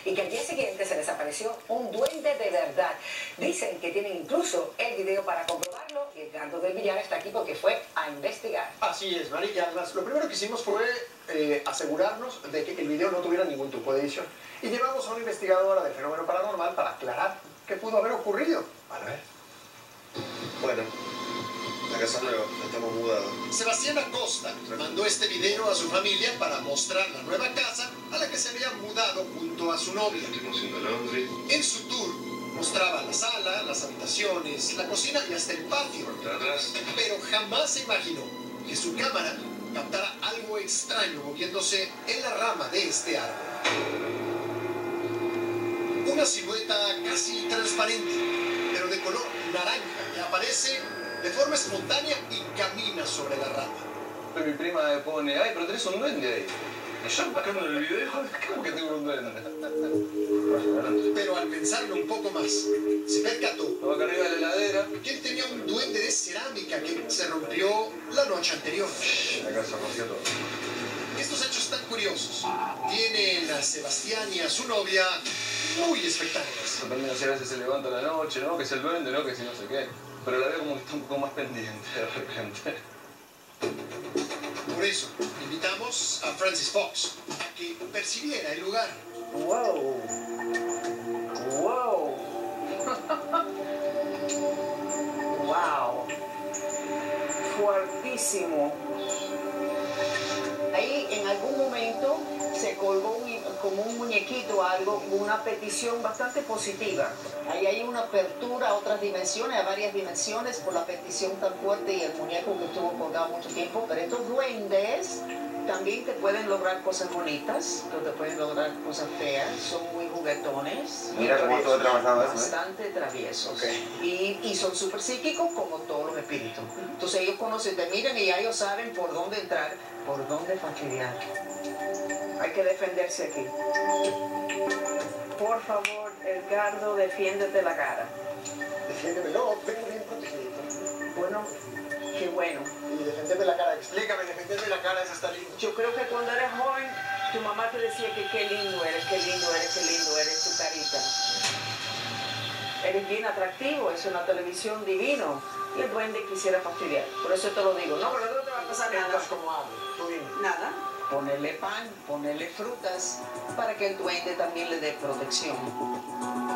y que al día siguiente se les apareció un duende de verdad. Dicen que tienen incluso el video para comprobarlo y Edgardo del Villar está aquí porque fue a investigar. Así es, Mari, y además lo primero que hicimos fue asegurarnos de que el video no tuviera ningún tipo de edición. Y llevamos a una investigadora del fenómeno paranormal para aclarar qué pudo haber ocurrido. A ver. Bueno, la casa nueva, estamos mudados. Sebastián Acosta mandó este video a su familia para mostrar la nueva casa a la que se había mudado junto a su novia. Estamos haciendo laundry. En su tour mostraba la sala, las habitaciones, la cocina y hasta el patio. Por atrás. Pero jamás se imaginó que su cámara captara algo extraño moviéndose en la rama de este árbol. Una silueta casi transparente, pero de color naranja, que aparece de forma espontánea y camina sobre la rama. Mi prima me pone, ay, pero tenés un duende ahí. Y yo buscando en el video, ¿cómo que tengo un duende? Pero al pensarlo un poco más, se percató Estaba acá arriba de la heladera. que él tenía un duende de cerámica que se rompió la noche anterior. La casa rompió todo. Estos hechos tan curiosos tienen a Sebastián y a su novia muy expectantes. También a veces se levanta a la noche, ¿no? Que es el duende, ¿no? Que si no sé qué. Pero la veo como que está un poco más pendiente de repente. Por eso, invitamos a Francis Fox a que percibiera el lugar. ¡Wow! ¡Wow! ¡Wow! Fuertísimo. Ahí en algún momento se colgó como un muñequito algo, una petición bastante positiva. Ahí hay una apertura a otras dimensiones, a varias dimensiones por la petición tan fuerte y el muñeco que estuvo colgado mucho tiempo. Pero estos duendes también te pueden lograr cosas bonitas, pero te pueden lograr cosas feas, son muy juguetones. Mira cómo todo trabajado eso, Bastante traviesos. Okay. Y son súper psíquicos como todos los espíritus. Entonces ellos conocen, te miran y ya ellos saben por dónde entrar, por dónde fastidiar. Hay que defenderse aquí. Por favor, Edgardo, defiéndete la cara. Defiéndeme, no, vengo bien protegido. Bueno, qué bueno. Y defenderme la cara, explícame, defenderme la cara, esa está linda. Yo creo que cuando eres joven, tu mamá te decía que qué lindo eres, qué lindo eres, qué lindo eres, tu carita. Eres bien atractivo, es una televisión divino. Y el duende quisiera fastidiar. Por eso te lo digo. No, pero no te va a pasar nada. Estás como ave, tú dime. Nada. Ponerle pan, ponerle frutas, para que el duende también le dé protección.